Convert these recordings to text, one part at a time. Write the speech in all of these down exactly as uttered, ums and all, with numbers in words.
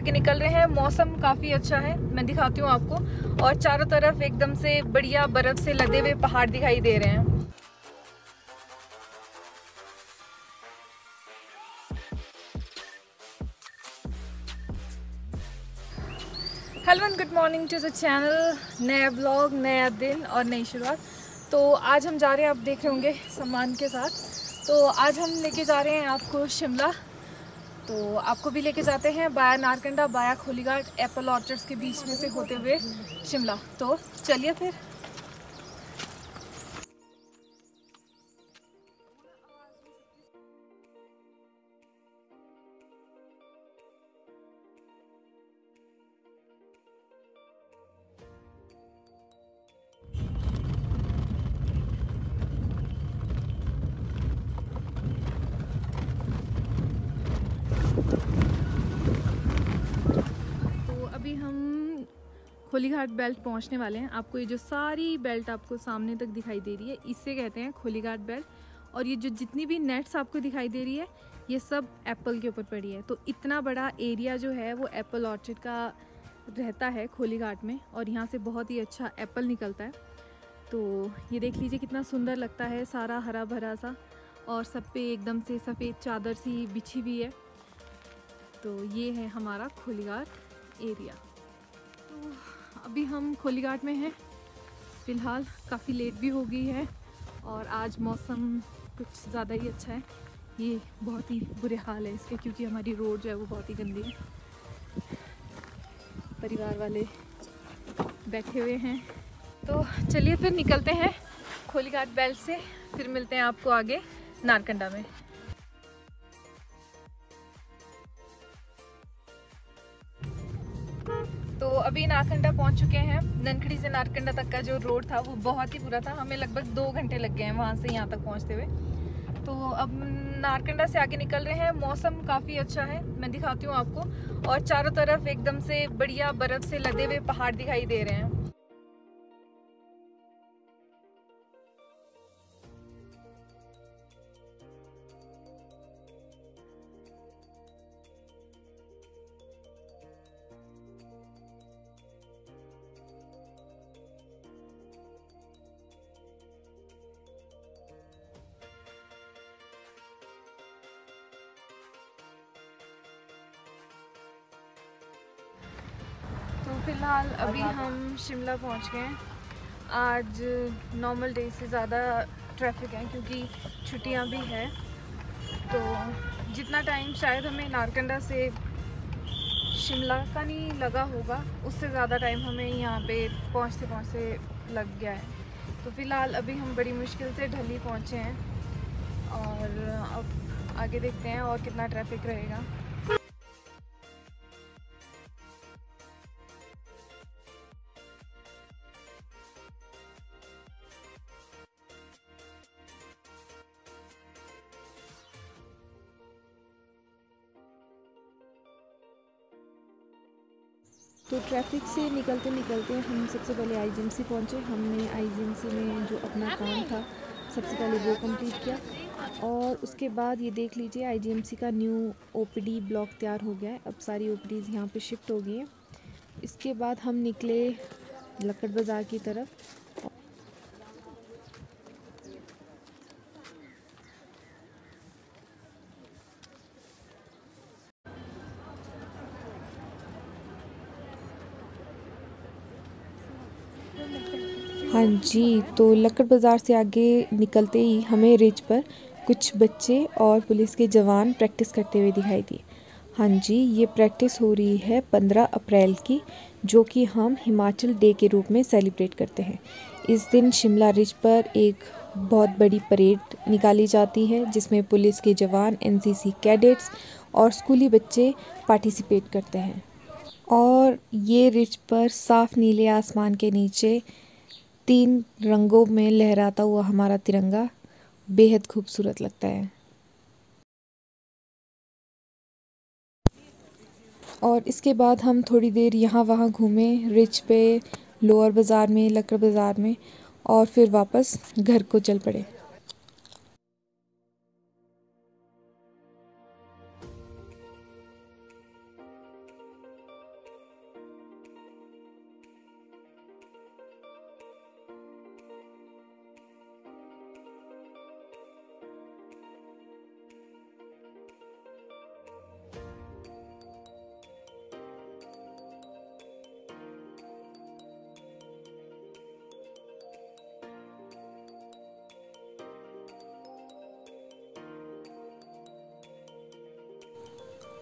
के निकल रहे हैं। मौसम काफ़ी अच्छा है, मैं दिखाती हूँ आपको। और चारों तरफ एकदम से बढ़िया बर्फ़ से लदे हुए पहाड़ दिखाई दे रहे हैं। Hello and good morning to the channel. नया ब्लॉग, नया दिन और नई शुरुआत। तो आज हम जा रहे हैं, आप देख रहे होंगे सामान के साथ। तो आज हम लेके जा रहे हैं आपको शिमला। तो आपको भी लेके जाते हैं बाया नारकंडा, बाया खोलीघाट, एप्पल ऑर्चर्ड्स के बीच में से होते हुए शिमला। तो चलिए फिर। तो अभी हम खोलीघाट बेल्ट पहुंचने वाले हैं। आपको ये जो सारी बेल्ट आपको सामने तक दिखाई दे रही है, इसे कहते हैं खोलीघाट बेल्ट। और ये जो जितनी भी नेट्स आपको दिखाई दे रही है, ये सब एप्पल के ऊपर पड़ी है। तो इतना बड़ा एरिया जो है वो एप्पल ऑर्चर्ड का रहता है खोलीघाट में, और यहाँ से बहुत ही अच्छा एप्पल निकलता है। तो ये देख लीजिए कितना सुंदर लगता है, सारा हरा भरा सा, और सब पे एकदम से सफ़ेद चादर सी बिछी हुई है। तो ये है हमारा खोलीघाट एरिया। तो अभी हम खोलीघाट में हैं फ़िलहाल। काफ़ी लेट भी हो गई है और आज मौसम कुछ ज़्यादा ही अच्छा है। ये बहुत ही बुरे हाल है इसके, क्योंकि हमारी रोड जो है वो बहुत ही गंदी है। परिवार वाले बैठे हुए हैं। तो चलिए फिर निकलते हैं खोलीघाट बेल्ट से। फिर मिलते हैं आपको आगे नारकंडा में। तो अभी नारकंडा पहुंच चुके हैं। ननखड़ी से नारकंडा तक का जो रोड था वो बहुत ही बुरा था। हमें लगभग दो घंटे लग गए हैं वहां से यहाँ तक पहुंचते हुए। तो अब नारकंडा से आगे निकल रहे हैं। मौसम काफ़ी अच्छा है, मैं दिखाती हूँ आपको। और चारों तरफ एकदम से बढ़िया बर्फ़ से लदे हुए पहाड़ दिखाई दे रहे हैं। तो फिलहाल अभी हम शिमला पहुंच गए हैं। आज नॉर्मल डे से ज़्यादा ट्रैफिक है, क्योंकि छुट्टियां भी है। तो जितना टाइम शायद हमें नारकंडा से शिमला का नहीं लगा होगा, उससे ज़्यादा टाइम हमें यहाँ पे पहुँचते पहुँचते लग गया है। तो फ़िलहाल अभी हम बड़ी मुश्किल से ढली पहुँचे हैं, और अब आगे देखते हैं और कितना ट्रैफिक रहेगा। तो ट्रैफिक से निकलते निकलते हम सबसे पहले आईजीएमसी पहुँचे। हमने आईजीएमसी में जो अपना काम था सबसे पहले वो कंप्लीट किया, और उसके बाद ये देख लीजिए आईजीएमसी का न्यू ओपीडी ब्लॉक तैयार हो गया है। अब सारी ओपीडीज़ यहाँ पे शिफ्ट हो गई हैं। इसके बाद हम निकले लक्कड़ बाज़ार की तरफ। हाँ जी, तो लक्कड़ बाज़ार से आगे निकलते ही हमें रिज पर कुछ बच्चे और पुलिस के जवान प्रैक्टिस करते हुए दिखाई दिए। हाँ जी, ये प्रैक्टिस हो रही है पंद्रह अप्रैल की, जो कि हम हिमाचल डे के रूप में सेलिब्रेट करते हैं। इस दिन शिमला रिज पर एक बहुत बड़ी परेड निकाली जाती है, जिसमें पुलिस के जवान, एनसीसी कैडेट्स और स्कूली बच्चे पार्टिसिपेट करते हैं। और ये रिज पर साफ नीले आसमान के नीचे तीन रंगों में लहराता हुआ हमारा तिरंगा बेहद खूबसूरत लगता है। और इसके बाद हम थोड़ी देर यहाँ वहाँ घूमे रिज पे, लोअर बाज़ार में, लक्कड़ बाज़ार में, और फिर वापस घर को चल पड़े।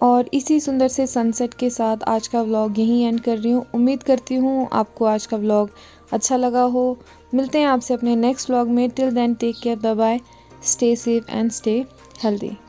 और इसी सुंदर से सनसेट के साथ आज का व्लॉग यहीं एंड कर रही हूँ। उम्मीद करती हूँ आपको आज का व्लॉग अच्छा लगा हो। मिलते हैं आपसे अपने नेक्स्ट व्लॉग में। Till then take care, bye bye, stay safe and stay healthy.